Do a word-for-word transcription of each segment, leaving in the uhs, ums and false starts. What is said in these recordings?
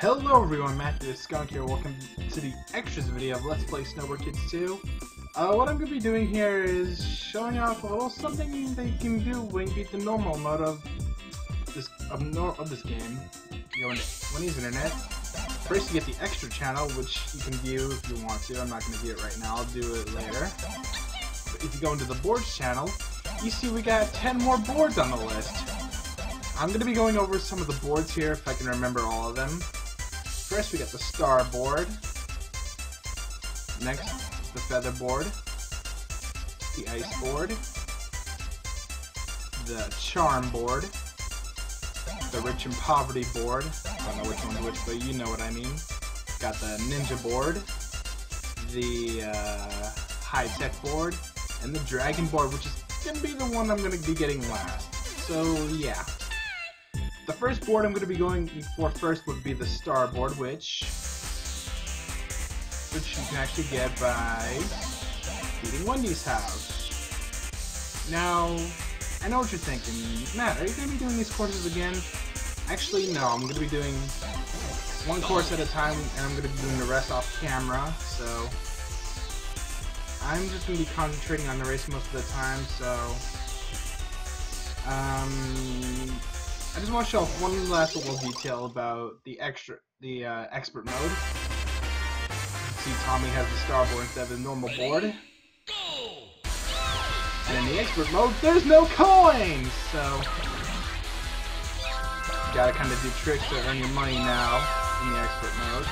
Hello everyone, MatthewTheSkunk here. Welcome to the extras video of Let's Play Snowboard Kids two. Uh, what I'm going to be doing here is showing off a little something that you can do when you beat the normal mode of this of, nor of this game. You go into Winnie's Internet. First you get the extra channel, which you can view if you want to. I'm not going to view it right now, I'll do it later. But if you go into the boards channel, you see we got ten more boards on the list. I'm going to be going over some of the boards here if I can remember all of them. First we got the star board. Next is the feather board, the ice board, the charm board, the rich and poverty board. I don't know which one's which, but you know what I mean. Got the ninja board, the uh, high tech board, and the dragon board, which is gonna be the one I'm gonna be getting last. So yeah. The first board I'm going to be going for first would be the star board, which which you can actually get by beating Wendy's house. Now, I know what you're thinking, Matt, are you going to be doing these courses again? Actually, no, I'm going to be doing one course at a time, and I'm going to be doing the rest off camera, so I'm just going to be concentrating on the race most of the time, so um... I just want to show off one last little detail about the extra, the uh, expert mode. See, Tommy has the star board instead of the normal board. And in the expert mode, there's no coins! So, you gotta kind of do tricks to earn your money now in the expert mode.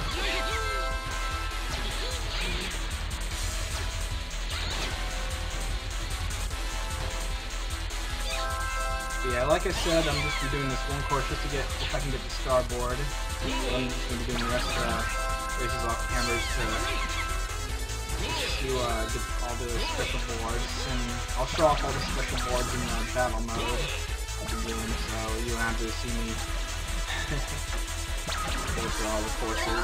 But yeah, like I said, I'm just be doing this one course just to get, if I can get the star board. So I'm just going to be doing the rest of the races off cameras to, to uh, get all the special boards. And I'll show off all the special boards in the battle mode of the game, so you don't have to see me go through all the courses.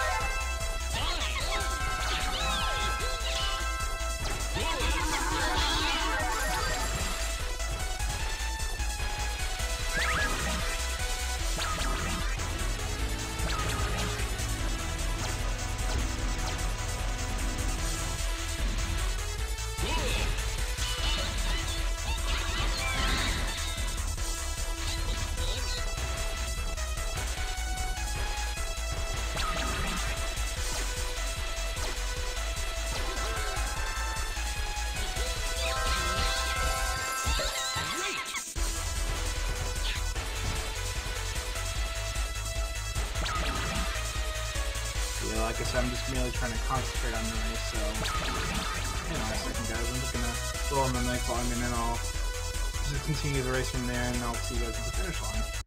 Yeah, like I said, I'm just merely trying to concentrate on the race, so hang on a second guys, I'm just gonna throw on the knife volume and then I'll just continue the race from there and I'll see you guys at the finish line.